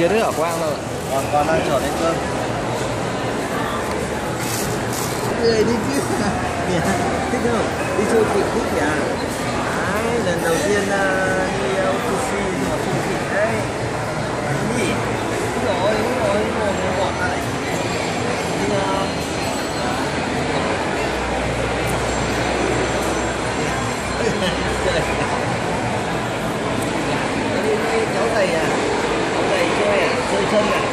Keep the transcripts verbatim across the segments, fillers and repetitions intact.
kia rất ở Quang đâu. Còn con đang chở lên cơm. Người đi chứ. Thích không? Đi siêu thị thích nhỉ? Đấy, lần đầu tiên uh, đi ô tê xê mà siêu thị đấy. Gì? Đúng rồi, đúng rồi, ngồi ngồi gọn lại. Đi uh, cháu thầy à, cháu thầy chơi à, chơi chân à.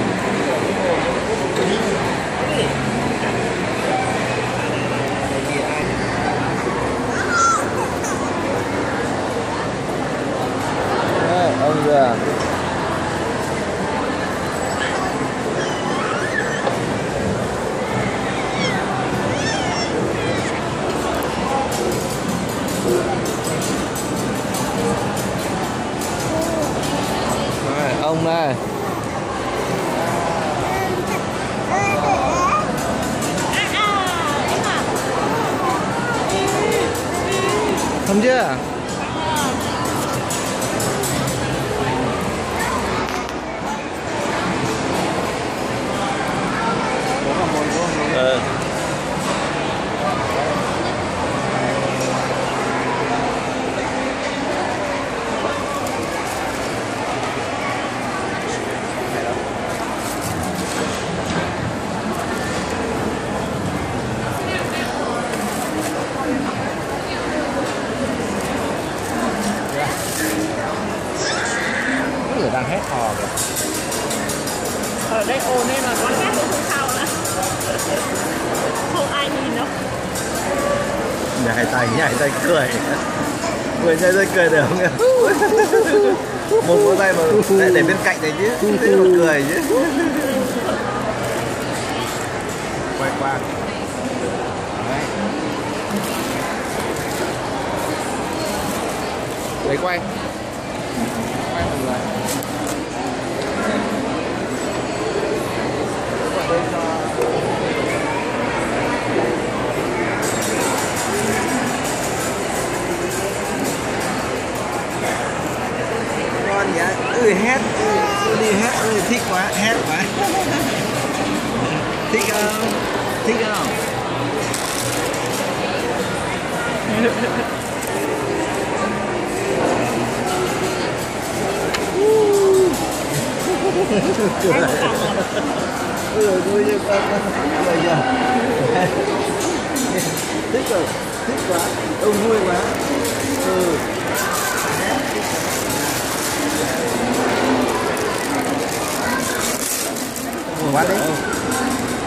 Đấy, ông già. Rồi, ông đây. Không chưa? Ờ. Người đang hét hò kìa. Ở đây ồn nên là quán khác cũng không sao nữa. Không ai nhìn đâu. Nhảy tay, nhảy tay cười. Cười nhảy tay cười được không nhỉ? Một vỗ tay mà lại để bên cạnh này chứ. Thế mà cười chứ. Quay qua. Đấy. Đấy quay. Quay một người. Con nhá, ui hét, ui đi hét, ui thích quá, hét quá. Thích không? Thích không? Cười. Ừ, vui như con cười nhờ. Thích rồi, thích quá, ông vui quá. Ừ. Quá đấy.